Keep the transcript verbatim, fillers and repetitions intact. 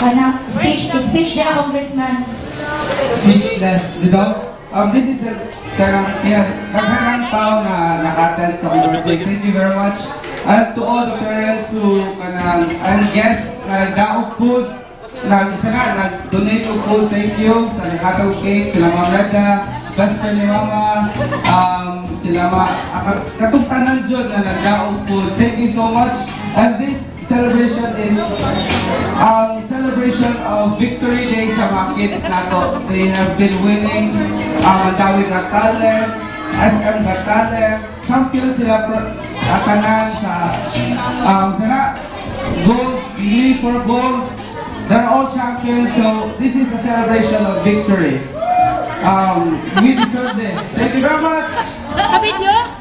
Kana, speech, speech na Congressman. Speechless, you know? Um, this is the karang karang tao na nakatel sa birthday. Thank you very much. And to all the parents who kanang and guests na nagdaog food, nag isa nga nag-donate of food. Thank you sa nakatawag cake, sila Ma'am Reda, best friend ni Mama, um, sila mga katungtanan dyan na nagdaog food. Thank you so much. And this celebration is um, celebration of Victory Day sa mga kids nato. They have been winning ang um, Dawi Got Talent, S M Got Talent, champion sila kanan sa um, sana gold, believe for gold. They're all champions, so this is a celebration of victory. Um, we deserve this. Thank you very much. Kapit yun?